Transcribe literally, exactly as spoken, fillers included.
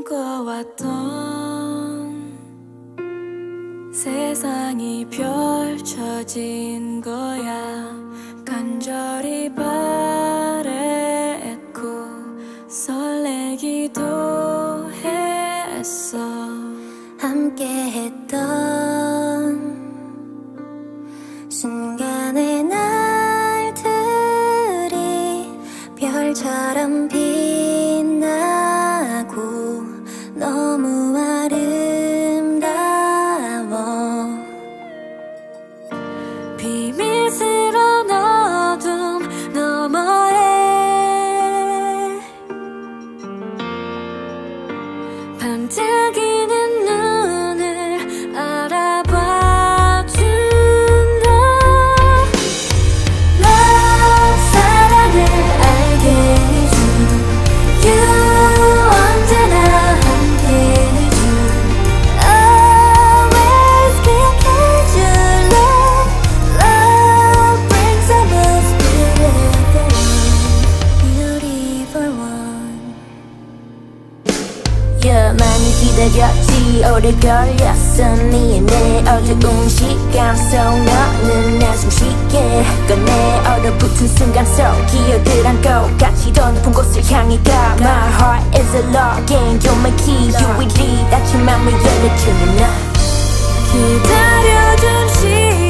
꿈꿔왔던 세상이 펼쳐진 거야. 간절히 바랬고 설레기도 했어. 함께했던 순간의 날들이 별처럼 빛나고 너무 아름다워. 비밀스러운 어둠 너머에 반짝이는 눈을 알아봐준다. Love, 사랑을 알게 해준 You, 언제나 함께해준 Always 기억해줄래. Love brings us beautiful one, beautiful one. Yeah, 많이 기다렸지. 오래 걸렸어. 네 내 어두운 시간 속 너는 내 숨쉬게 꺼내. 얼어붙은 순간 속 기억을 안고 같이 더 높은 곳을 향해 가. My heart is a login, you're my key. You will lead 닫힌 맘을 열어주는 너. 기다려준 시간